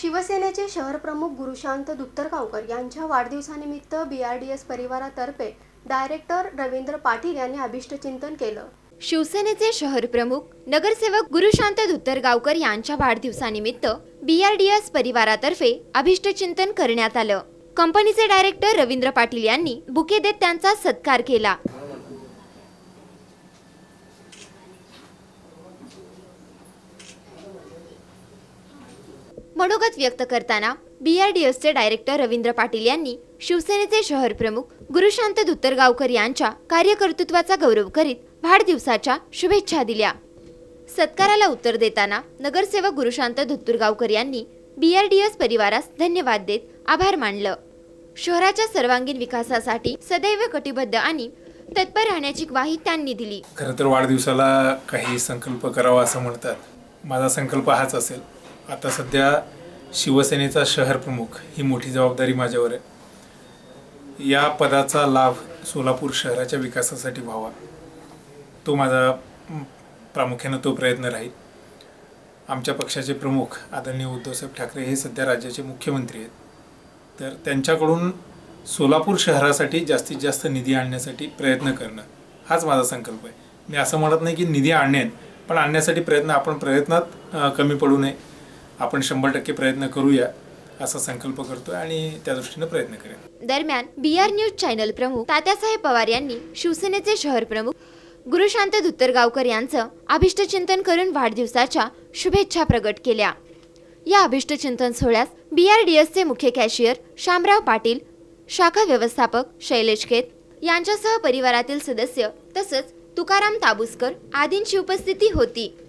शिवसेनेचे शहरप्रमुख गुरुशांत दुत्तरगावकर यांच्या वाढदिवसानिमित्त BRDS परिवारातर्फे डायरेक्टर रवींद्र पाटील यांनी अभिष्टचिंतन केलं। शिवसेनेचे शहरप्रमुख नगरसेवक गुरुशांत दुत्तरगावकर यांच्या वाढदिवसानिमित्त BRDS परिवारातर्फे अभिष्टचिंतन करण्यात आलं। कंपनीचे डायरेक्टर रवींद्र पाटील यांनी बुके देत त्यांचा सत्कार केला। मनोगत व्यक्त करताना BRDSचे डायरेक्टर रवींद्र पाटील यांनी शिवसेनेचे शहरप्रमुख गुरुशांत दुत्तरगावकर यांच्या कार्यकर्तृत्वाचा गौरव करीत वाढदिवसाच्या शुभेच्छा दिल्या। सत्काराला उत्तर देताना नगरसेवक गुरुशांत दुत्तरगावकर यांनी BRDS परिवारास धन्यवाद देत आभार मानलं। शहराच्या सर्वांगीण विकासासाठी सदैव कटिबद्ध आणि तत्पर राहण्याची ग्वाही त्यांनी दिली। खरं तर वाढदिवसाला काही संकल्प करावा असं म्हणतात। माझा संकल्प हाच असेल। आता सध्या शिवसेनेचा शहर प्रमुख ही मोठी जबाबदारी माझ्यावर आहे। या पदाचा लाभ सोलापूर शहराच्या विकासासाठी व्हावा, तो माझा प्रामुख्याने तो प्रयत्न राहील। आमच्या पक्षाचे प्रमुख आदरणीय उद्धवसाहेब ठाकरे हे सध्या राज्याचे मुख्यमंत्री आहेत, तर त्यांच्याकडून सोलापूर शहरासाठी जास्तीत जास्त निधी आणण्यासाठी प्रयत्न करणं हाच माझा संकल्प आहे। मी असं म्हणत नाही की निधी आणेन, पण आणण्यासाठी आपण प्रयत्नात कमी पडू नये। आपण 100% प्रयत्न करूया असा संकल्प करतो आणि त्या दृष्टीने प्रयत्न करेन। दरम्यान BR न्यूज चॅनल प्रमुख तात्यासाहेब पवार यांनी शिवसेनेचे शहर प्रमुख गुरुशांत दुत्तरगावकर यांचं अभिष्टचिंतन करून वाढदिवसाच्या शुभेच्छा प्रकट केल्या। या अभिष्टचिंतन सोहळ्यास BRDSचे मुख्य कॅशियर शामराव पाटील, शाखा व्यवस्थापक शैलेश खेत यांच्यासह परिवारातील सदस्य तसंच तुकाराम ताबुस्कर आदींची उपस्थिती होती।